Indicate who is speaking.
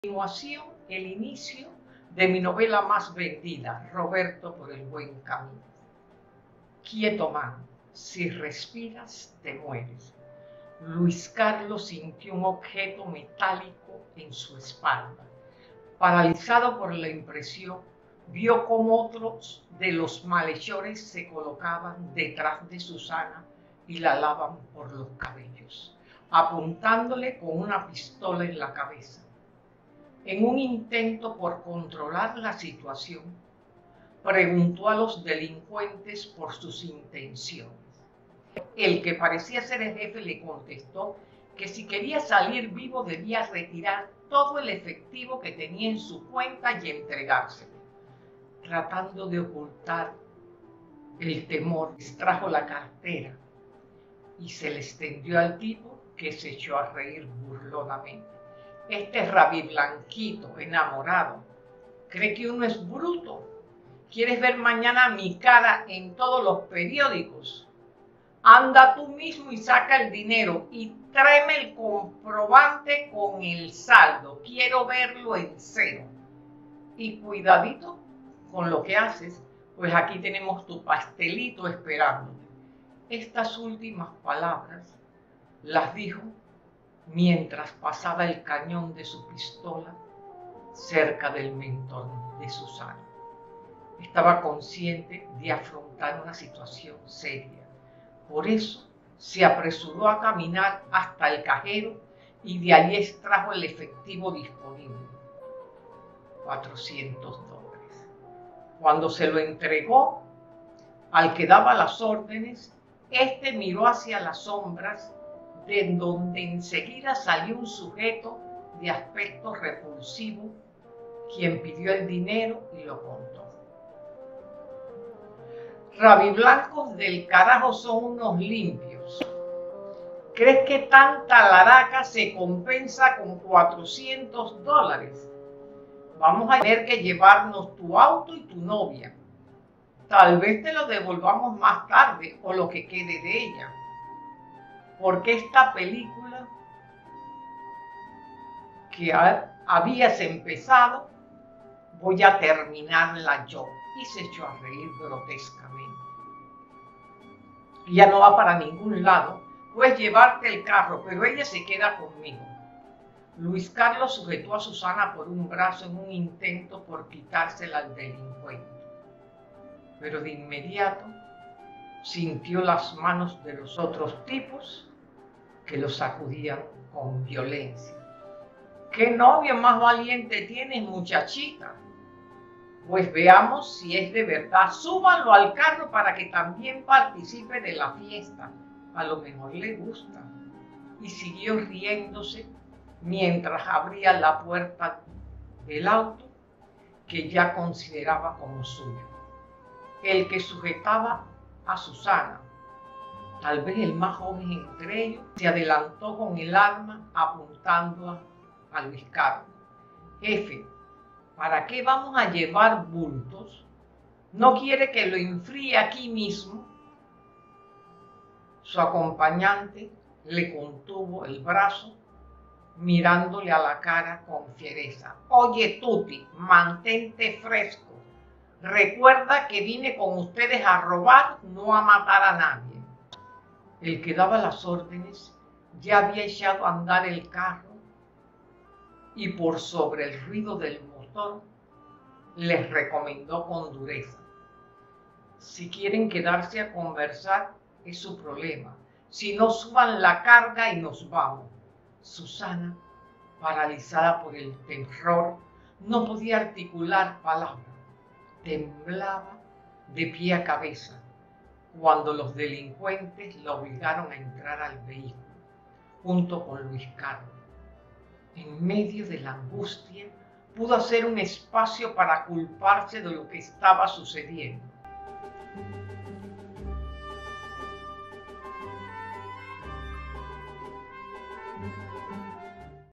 Speaker 1: Continuación, el inicio de mi novela más vendida, Roberto por el buen camino. Quieto man, si respiras te mueres. Luis Carlos sintió un objeto metálico en su espalda. Paralizado por la impresión, vio cómo otros de los malhechores se colocaban detrás de Susana y la alaban por los cabellos, apuntándole con una pistola en la cabeza. En un intento por controlar la situación, preguntó a los delincuentes por sus intenciones. El que parecía ser el jefe le contestó que si quería salir vivo debía retirar todo el efectivo que tenía en su cuenta y entregárselo. Tratando de ocultar el temor, extrajo la cartera y se le extendió al tipo, que se echó a reír burlonamente. Este rabiblanquito, enamorado, cree que uno es bruto. ¿Quieres ver mañana mi cara en todos los periódicos? Anda tú mismo y saca el dinero y tráeme el comprobante con el saldo. Quiero verlo en cero. Y cuidadito con lo que haces, pues aquí tenemos tu pastelito esperándote. Estas últimas palabras las dijo mientras pasaba el cañón de su pistola cerca del mentón de Susana. Estaba consciente de afrontar una situación seria. Por eso se apresuró a caminar hasta el cajero y de allí extrajo el efectivo disponible, $400. Cuando se lo entregó al que daba las órdenes, este miró hacia las sombras, de donde enseguida salió un sujeto de aspecto repulsivo, quien pidió el dinero y lo contó. Rabiblancos del carajo son unos limpios. ¿Crees que tanta laraca se compensa con $400? Vamos a tener que llevarnos tu auto y tu novia. Tal vez te lo devolvamos más tarde o lo que quede de ella. Porque esta película que habías empezado, voy a terminarla yo. Y se echó a reír grotescamente. Ya no va para ningún lado, puedes llevarte el carro, pero ella se queda conmigo. Luis Carlos sujetó a Susana por un brazo en un intento por quitársela al delincuente. Pero de inmediato sintió las manos de los otros tipos que lo sacudían con violencia. ¿Qué novia más valiente tienes, muchachita? Pues veamos si es de verdad. Súbanlo al carro para que también participe de la fiesta. A lo mejor le gusta. Y siguió riéndose mientras abría la puerta del auto que ya consideraba como suyo. El que sujetaba a Susana, tal vez el más joven entre ellos, se adelantó con el arma apuntando a Luis Carlos. Jefe, ¿para qué vamos a llevar bultos? ¿No quiere que lo enfríe aquí mismo? Su acompañante le contuvo el brazo, mirándole a la cara con fiereza. Oye, Tuti, mantente fresco. Recuerda que vine con ustedes a robar, no a matar a nadie. El que daba las órdenes ya había echado a andar el carro y por sobre el ruido del motor les recomendó con dureza: si quieren quedarse a conversar es su problema, si no, suban la carga y nos vamos. Susana, paralizada por el terror, no podía articular palabra, temblaba de pie a cabeza cuando los delincuentes la obligaron a entrar al vehículo junto con Luis Carlos. En medio de la angustia, pudo hacer un espacio para culparse de lo que estaba sucediendo.